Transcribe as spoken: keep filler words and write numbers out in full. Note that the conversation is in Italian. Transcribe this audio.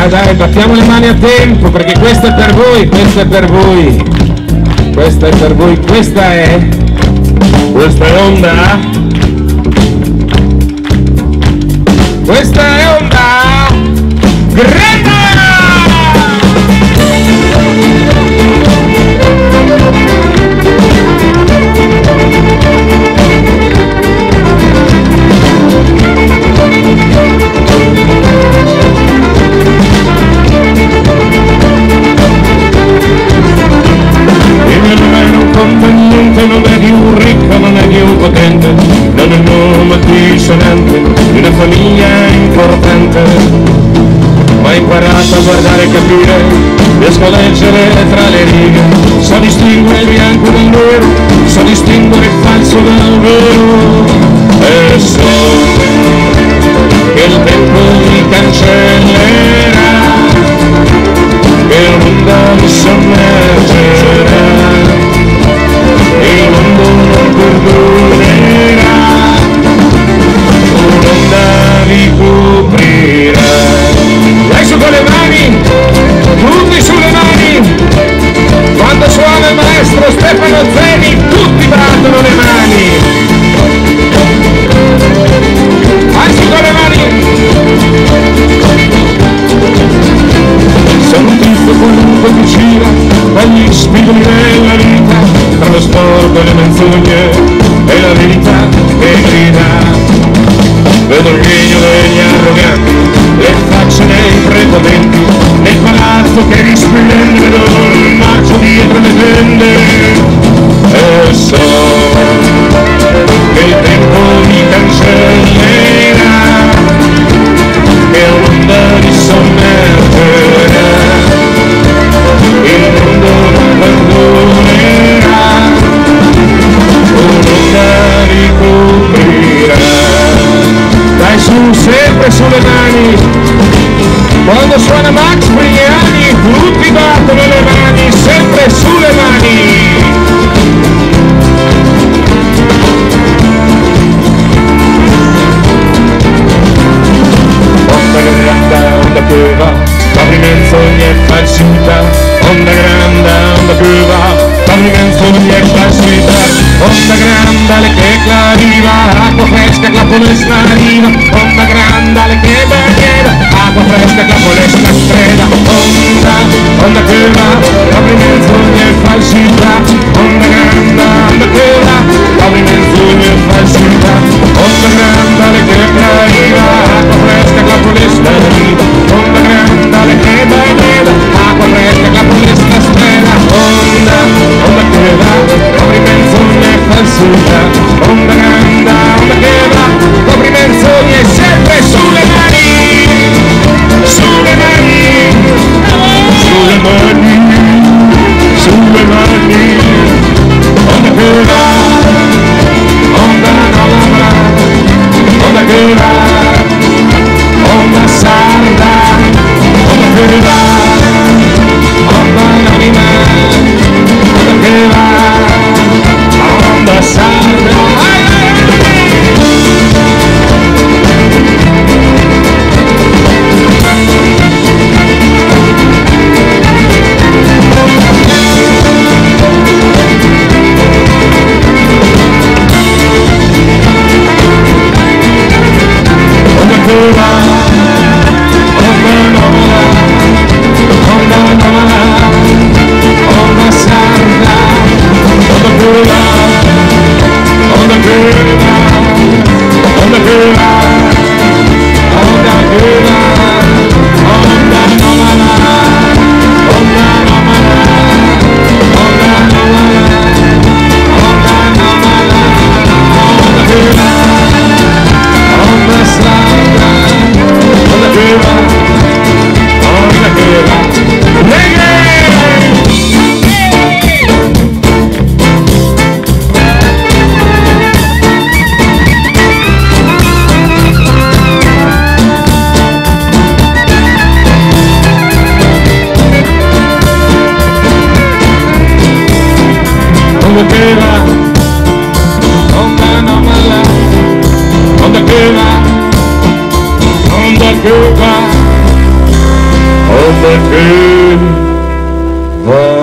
Dai, dai, battiamo le mani a tempo, perché questo è per voi, questo è per voi. Questa è per voi, questa è... Questa è onda. Questa è onda. Grande! Non è di un ricco, non è di un potente, non è nome dissonante di una famiglia importante, ma ho imparato a guardare e capire, riesco a leggere tra le righe, so distinguere il bianco dal nero, so distinguere il falso dal vero, e so che il tempo mi cancellerà, che l'onda mi sommergerà, il mondo non perdonerà, un'onda vi coprirà. Dai su con le mani, tutti sulle mani, quando suona il maestro Stefano Zeni, tutti battono le mani. Dai su con le mani. Sono un tipo qualunque che gira dagli spigoli della vita, tra lo sport e le menzogne e la verità che grida. Vedo il regno degli arroganti, le facce dei pretendenti, nel palazzo che risplende, vedo il marcio dietro le tende, e so che il tempo mi cancellerà, che l'onda mi sommergerà, il mondo non perdonerà, un'onda vi coprirà. Dai su, sempre sulle mani, quando suona Max Brignani, tutti battono le mani, sempre sulle mani. Onda grande, onda che va, apri menzogne e falsità, onda grande, onda che va, apri menzogne e falsità, onda grande le che clariva, acqua fresca che la polesca arriva, onda grande le che bagnera, acqua fresca che la polesca streda, onda, onda che va, apri menzogne e falsità, onda grande, onda che va, apri menzogne e falsità, onda grande le che clariva, acqua fresca che la polesca arriva, onda grande le che bagnera, acqua fresca che la polesca streda, onda, onda che va, apri menzogne e falsità, onda grande, onda che va, apri menzogne sempre sulle mani, sulle mani, sulle mani, sulle mani, onda che va, onda non avrà, onda che va, onda sarda, onda che va, onda anonima, onda che va, onda sarda. Onda che va, onda anomala, onda che va, onda che va, onda che va.